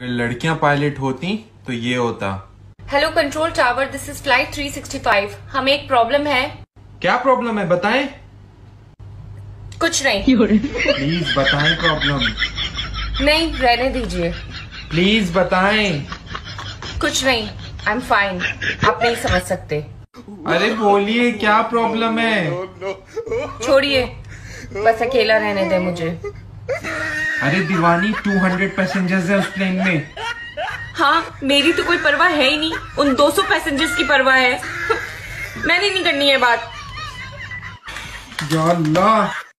अगर लड़कियां पायलट होती तो ये होता। Hello control tower, this is flight 365। हमें एक प्रॉब्लम है। क्या प्रॉब्लम है बताएं? कुछ नहीं। प्लीज बताएं प्रॉब्लम। नहीं, रहने दीजिए। प्लीज बताएं। कुछ नहीं, आई एम फाइन। आप नहीं समझ सकते। अरे बोलिए क्या प्रॉब्लम है? छोड़िए, बस अकेला रहने दे मुझे। अरे दीवानी, 200 पैसेंजर्स है उस प्लेन में। हाँ, मेरी तो कोई परवाह है ही नहीं, उन 200 पैसेंजर्स की परवाह है। मैंने नहीं करनी है बात। या अल्लाह।